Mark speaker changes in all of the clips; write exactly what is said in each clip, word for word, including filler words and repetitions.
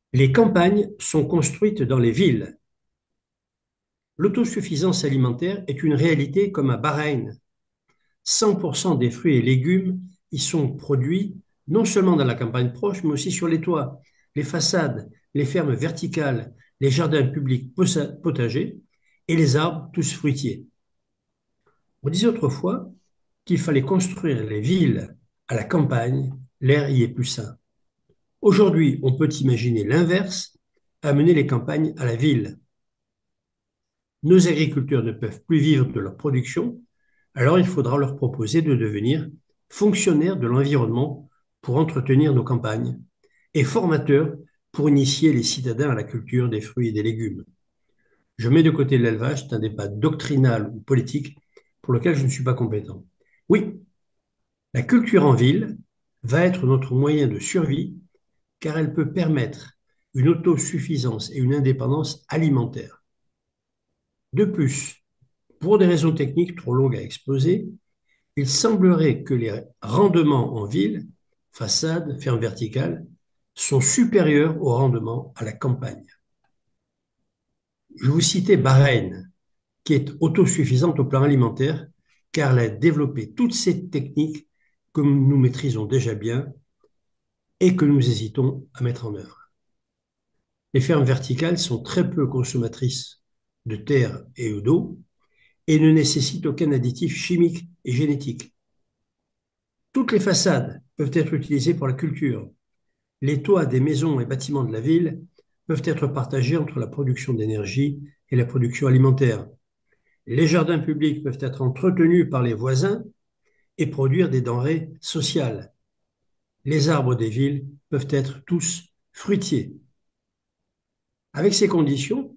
Speaker 1: Les campagnes sont construites dans les villes. L'autosuffisance alimentaire est une réalité comme à Bahreïn. cent pour cent des fruits et légumes y sont produits non seulement dans la campagne proche, mais aussi sur les toits, les façades, les fermes verticales, les jardins publics potagers et les arbres tous fruitiers. On disait autrefois qu'il fallait construire les villes à la campagne, l'air y est plus sain. Aujourd'hui, on peut imaginer l'inverse, amener les campagnes à la ville. Nos agriculteurs ne peuvent plus vivre de leur production, alors il faudra leur proposer de devenir fonctionnaires de l'environnement pour entretenir nos campagnes et formateurs pour initier les citadins à la culture des fruits et des légumes. Je mets de côté l'élevage, c'est un débat doctrinal ou politique pour lequel je ne suis pas compétent. Oui, la culture en ville va être notre moyen de survie car elle peut permettre une autosuffisance et une indépendance alimentaire. De plus, pour des raisons techniques trop longues à exposer, il semblerait que les rendements en ville, façades, fermes verticales, sont supérieurs aux rendements à la campagne. Je vous citais Bahreïn, qui est autosuffisante au plan alimentaire, car elle a développé toutes ces techniques que nous maîtrisons déjà bien et que nous hésitons à mettre en œuvre. Les fermes verticales sont très peu consommatrices de terre et d'eau et ne nécessitent aucun additif chimique et génétique. Toutes les façades peuvent être utilisées pour la culture. Les toits des maisons et bâtiments de la ville peuvent être partagés entre la production d'énergie et la production alimentaire. Les jardins publics peuvent être entretenus par les voisins et produire des denrées sociales. Les arbres des villes peuvent être tous fruitiers. Avec ces conditions,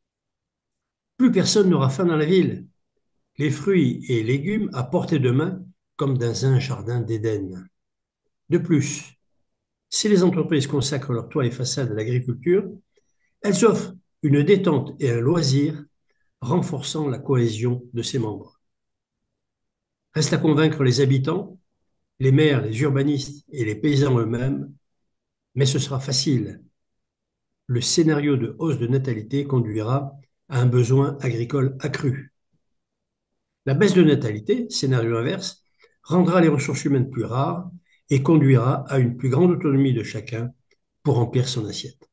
Speaker 1: plus personne n'aura faim dans la ville. Les fruits et légumes à portée de main comme dans un jardin d'Éden. De plus, si les entreprises consacrent leurs toits et façades à l'agriculture, elles offrent une détente et un loisir, renforçant la cohésion de ses membres. Reste à convaincre les habitants, les maires, les urbanistes et les paysans eux-mêmes, mais ce sera facile. Le scénario de hausse de natalité conduira à un besoin agricole accru. La baisse de natalité, scénario inverse, rendra les ressources humaines plus rares et conduira à une plus grande autonomie de chacun pour remplir son assiette.